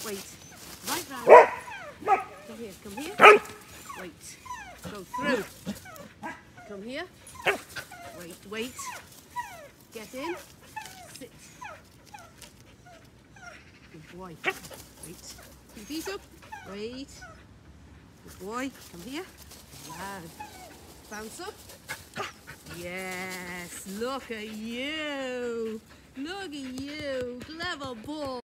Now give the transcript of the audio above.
Wait. Right round. Come here, come here. Wait. Go through. Come here. Wait, wait. Get in. Sit. Good boy. Wait. Keep feet up. Wait. Good boy. Come here. Loud. Bounce up. Yes. Look at you. Look at you. Clever boy.